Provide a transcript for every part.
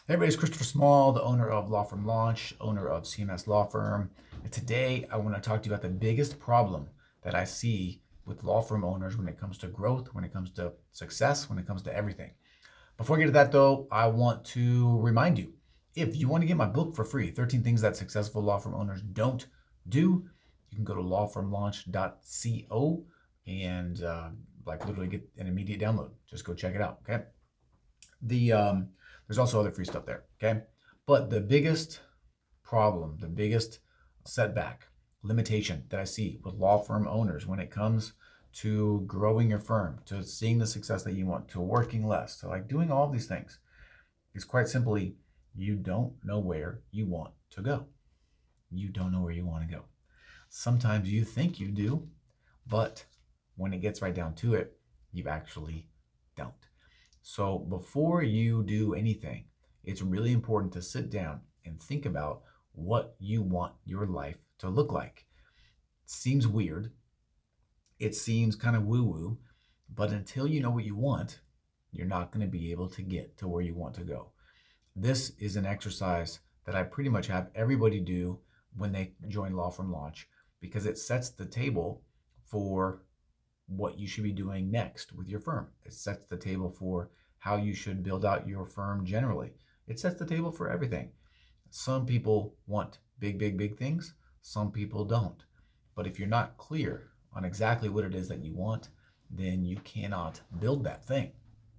Hey everybody, it's Christopher Small, the owner of Law Firm Launch, owner of CMS Law Firm. And today I want to talk to you about the biggest problem that I see with law firm owners when it comes to growth, when it comes to success, when it comes to everything. Before I get to that though, I want to remind you, if you want to get my book for free, 13 Things That Successful Law Firm Owners Don't Do, you can go to lawfirmlaunch.co and literally get an immediate download. Just go check it out, okay? The There's also other free stuff there, okay? But the biggest problem, the biggest setback, limitation that I see with law firm owners when it comes to growing your firm, to seeing the success that you want, to working less, to like doing all these things, is quite simply you don't know where you want to go. You don't know where you want to go. Sometimes you think you do, but when it gets right down to it, you actually don't. So before you do anything, it's really important to sit down and think about what you want your life to look like. It seems weird. It seems kind of woo-woo, but until you know what you want, you're not going to be able to get to where you want to go. This is an exercise that I pretty much have everybody do when they join Law Firm Launch because it sets the table for what you should be doing next with your firm. It sets the table for how you should build out your firm generally. It sets the table for everything. Some people want big, big, big things. Some people don't. But if you're not clear on exactly what it is that you want, then you cannot build that thing.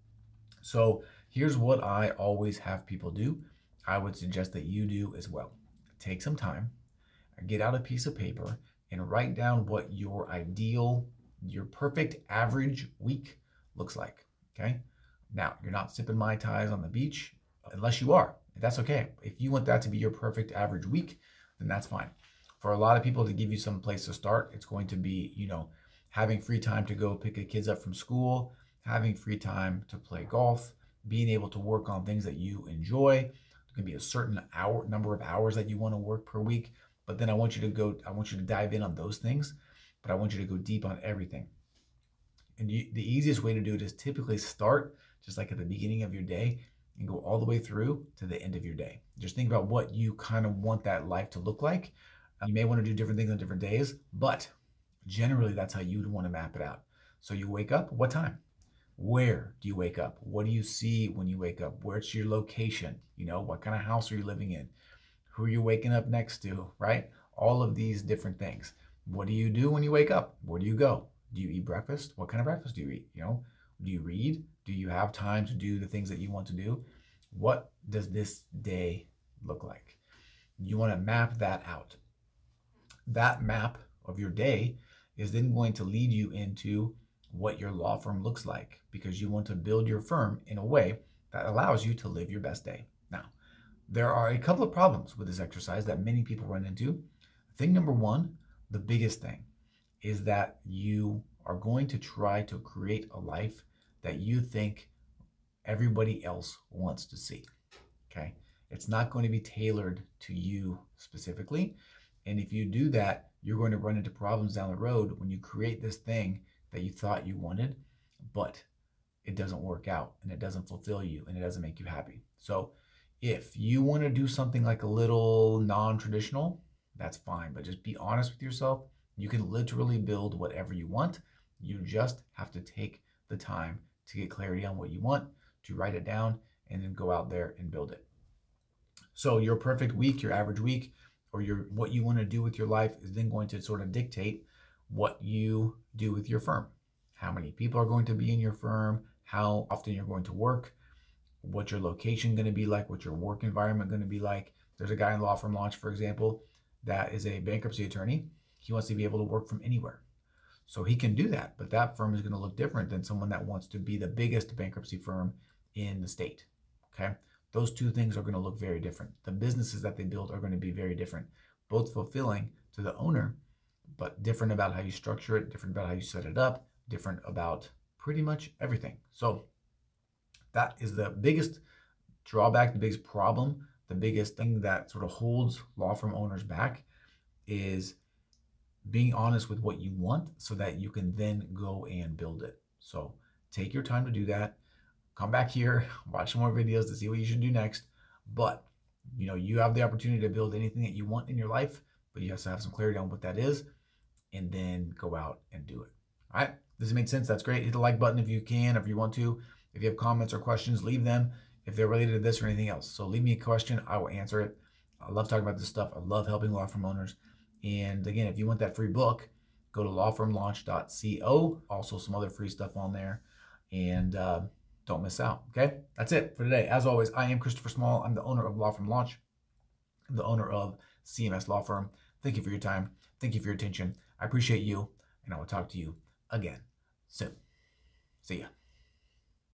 So here's what I always have people do. I would suggest that you do as well. Take some time, get out a piece of paper, and write down what your ideal, your perfect average week looks like. Okay. Now, you're not sipping Mai Tais on the beach unless you are. That's okay. If you want that to be your perfect average week, then that's fine. For a lot of people, to give you some place to start, it's going to be, having free time to go pick the kids up from school, having free time to play golf, being able to work on things that you enjoy. There can be a certain number of hours that you want to work per week. But then I want you to dive in on those things, but I want you to go deep on everything. And the easiest way to do it is typically start just like at the beginning of your day and go all the way through to the end of your day. Just think about what you kind of want that life to look like. You may want to do different things on different days, but generally that's how you'd want to map it out. So you wake up, what time? Where do you wake up? What do you see when you wake up? Where's your location? What kind of house are you living in? Who are you waking up next to, right? All of these different things. What do you do when you wake up? Where do you go? Do you eat breakfast? What kind of breakfast do you eat? Do you read? Do you have time to do the things that you want to do? What does this day look like? You want to map that out. That map of your day is then going to lead you into what your law firm looks like because you want to build your firm in a way that allows you to live your best day. Now, there are a couple of problems with this exercise that many people run into. Thing number one, the biggest thing, is that you are going to try to create a life that you think everybody else wants to see. Okay? It's not going to be tailored to you specifically. And if you do that, you're going to run into problems down the road when you create this thing that you thought you wanted, but it doesn't work out and it doesn't fulfill you and it doesn't make you happy. So if you want to do something like a little non-traditional, that's fine, but just be honest with yourself. You can literally build whatever you want. You just have to take the time to get clarity on what you want, to write it down, and then go out there and build it. So your perfect week, your average week, or what you want to do with your life is then going to sort of dictate what you do with your firm. How many people are going to be in your firm, how often you're going to work, what's your location going to be like, what's your work environment going to be like. There's a guy in Law Firm Launch, for example, that is a bankruptcy attorney. He wants to be able to work from anywhere. So he can do that, but that firm is going to look different than someone that wants to be the biggest bankruptcy firm in the state. Okay? Those two things are going to look very different. The businesses that they build are going to be very different, both fulfilling to the owner, but different about how you structure it, different about how you set it up, different about pretty much everything. So that is the biggest drawback, the biggest problem, the biggest thing that sort of holds law firm owners back is being honest with what you want so that you can then go and build it. So take your time to do that. Come back here, watch some more videos to see what you should do next. But you have the opportunity to build anything that you want in your life, but you have to have some clarity on what that is, and then go out and do it. All right. Does it make sense? That's great. Hit the like button if you can, if you want to. If you have comments or questions, leave them if they're related to this or anything else. So leave me a question. I will answer it. I love talking about this stuff. I love helping law firm owners. And again, if you want that free book, go to lawfirmlaunch.co. Also, some other free stuff on there. And don't miss out. Okay. That's it for today. As always, I am Christopher Small. I'm the owner of Law Firm Launch. I'm the owner of CMS Law Firm. Thank you for your time. Thank you for your attention. I appreciate you. And I will talk to you again soon. See ya.